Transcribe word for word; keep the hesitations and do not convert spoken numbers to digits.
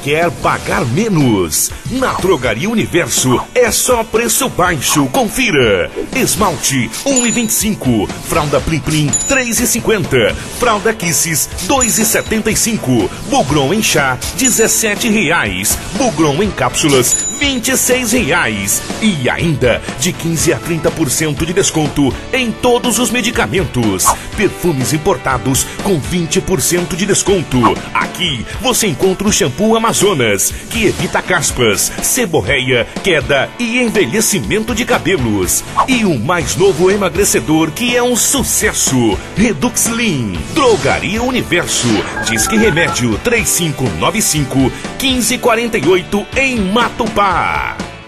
quer pagar menos? Na Drogaria Universo é só preço baixo, confira. Esmalte um e vinte e cinco, fralda Plim Plim três e cinquenta, fralda Kisses dois e setenta e cinco, Bugron em chá dezessete reais, Bugron em cápsulas vinte e seis reais e ainda de quinze a trinta por cento de desconto em todos os medicamentos. Perfumes importados com vinte por cento de desconto. Aqui você encontra o shampoo Amazonas, que evita caspas, seborreia, queda e envelhecimento de cabelos. E o mais novo emagrecedor que é um sucesso, Reduxlin. Drogaria Universo. Disque Remédio três cinco nove cinco, um cinco quatro oito em Matupá.